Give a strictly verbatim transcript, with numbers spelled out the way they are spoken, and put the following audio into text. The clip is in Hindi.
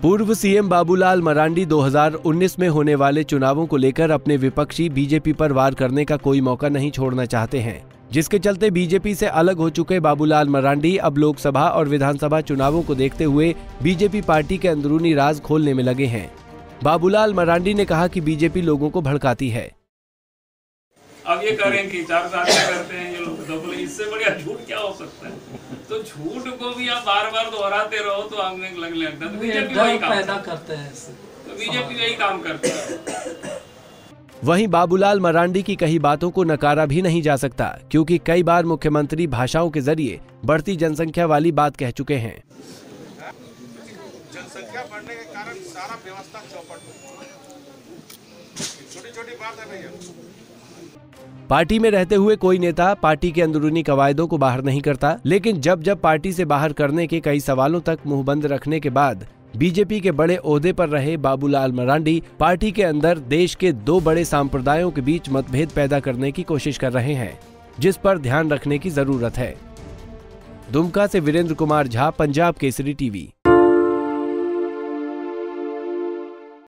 पूर्व सीएम बाबूलाल मरांडी दो हज़ार उन्नीस में होने वाले चुनावों को लेकर अपने विपक्षी बीजेपी पर वार करने का कोई मौका नहीं छोड़ना चाहते हैं, जिसके चलते बीजेपी से अलग हो चुके बाबूलाल मरांडी अब लोकसभा और विधानसभा चुनावों को देखते हुए बीजेपी पार्टी के अंदरूनी राज खोलने में लगे हैं। बाबूलाल मरांडी ने कहा कि बीजेपी लोगों को भड़काती है। अब ये करें कि चार साल में करते हैं ये लोग, तो बोले इससे बढ़िया झूठ क्या हो सकता है। तो झूठ को भी आप बार बार दोहराते रहो तो आगे लगने लगता है। तो बीजेपी वही काम पैदा करते हैं, तो बीजेपी यही काम करती है। वहीं बाबूलाल मरांडी की कई बातों को नकारा भी नहीं जा सकता, क्योंकि कई बार मुख्यमंत्री भाषाओं के जरिए बढ़ती जनसंख्या वाली बात कह चुके हैं। जनसंख्या बढ़ने के कारण सारा व्यवस्था चौपट, छोटी छोटी बात है भैया। पार्टी में रहते हुए कोई नेता पार्टी के अंदरूनी कवायदों को बाहर नहीं करता, लेकिन जब जब पार्टी से बाहर करने के कई सवालों तक मुंह बंद रखने के बाद बीजेपी के बड़े ओहदे पर रहे बाबूलाल मरांडी पार्टी के अंदर देश के दो बड़े सांप्रदायों के बीच मतभेद पैदा करने की कोशिश कर रहे हैं, जिस पर ध्यान रखने की जरूरत है। दुमका से वीरेंद्र कुमार झा, पंजाब केसरी टीवी।